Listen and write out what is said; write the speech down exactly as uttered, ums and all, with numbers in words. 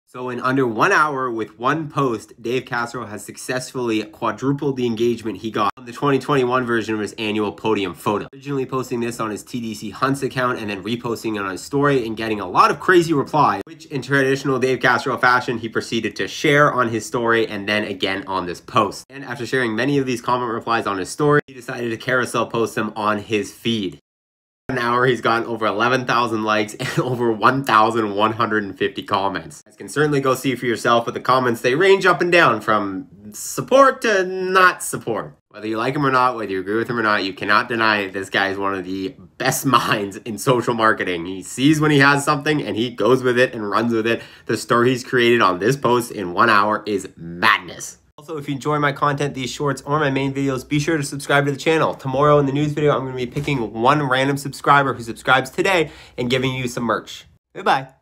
So in under one hour with one post, Dave Castro has successfully quadrupled the engagement he got on the twenty twenty-one version of his annual podium photo. Originally posting this on his T D C Hunts account and then reposting it on his story and getting a lot of crazy replies, which in traditional Dave Castro fashion, he proceeded to share on his story and then again on this post. And after sharing many of these comment replies on his story, he decided to carousel post them on his feed. An hour, he's gotten over eleven thousand likes and over one thousand one hundred fifty comments. You can certainly go see for yourself, but the comments, they range up and down from support to not support. Whether you like him or not, whether you agree with him or not, you cannot deny this guy is one of the best minds in social marketing. He sees when he has something and he goes with it and runs with it. The story he's created on this post in one hour is madness. Also, if you enjoy my content, these shorts, or my main videos, be sure to subscribe to the channel. Tomorrow in the news video, I'm going to be picking one random subscriber who subscribes today and giving you some merch. Goodbye.